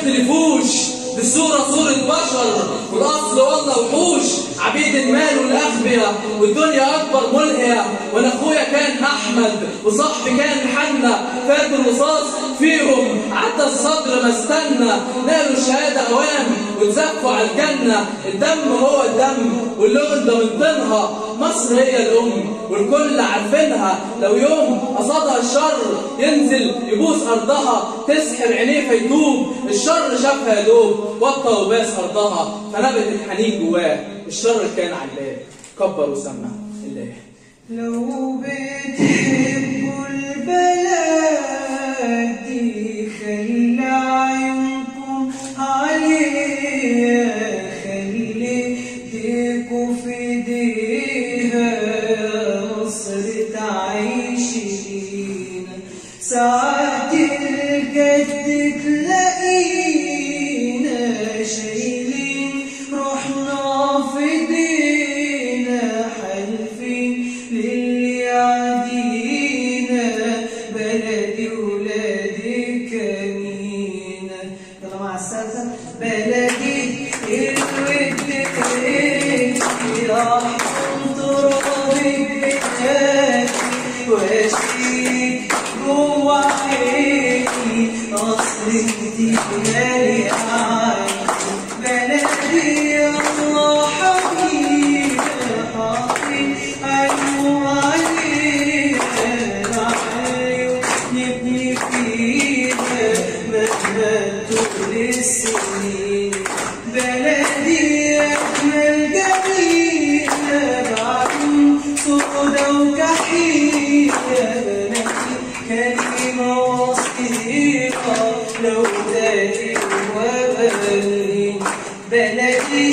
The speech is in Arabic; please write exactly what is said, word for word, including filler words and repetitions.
يختلفوش، دي صورة صورة بشر والأصل والله وحوش، عبيد المال والأغبياء والدنيا أكبر ملهية. وأنا أخويا كان أحمد وصاحبي كان حنا، فات الرصاص فيهم عدى الصدر ما استنى، نالوا الشهادة أوام واتزكوا على الجنة. الدم هو الدم واللون ده من طينها، مصر هي الأم والكل عارفينها. لو يوم قصدها الشر ينزل يبوس أرضها، تسحر عينيه فيتوب، الشر شافها يا دوب وطى وباس أرضها، فنبت الحنين جواه، الشر كان علاه كبر وسمى الله. لو بتحبوا البلد دي خلي عيونكم عليها، خلي ايديكوا في ايديها، مصر تعيش لينا. ساعات الجد تلاقينا شايلين روحنا في ايدينا، حالفين للي يعدينا، بلدي ولادي كمينة. يلا مع السلامة. بلدي الود تهدي، رحم ترابي بناتي، واشيك جوا عيني، اصلك دي غالي عيني. بلدي الله حبيبي حاطين عينه عليها، العيون نبني فيها مهما طول السنين. بلدي أجمل جميلة بعيون سودا وكحيلة، بلدي كريمة وصيفة لو داري وبالي. بلدي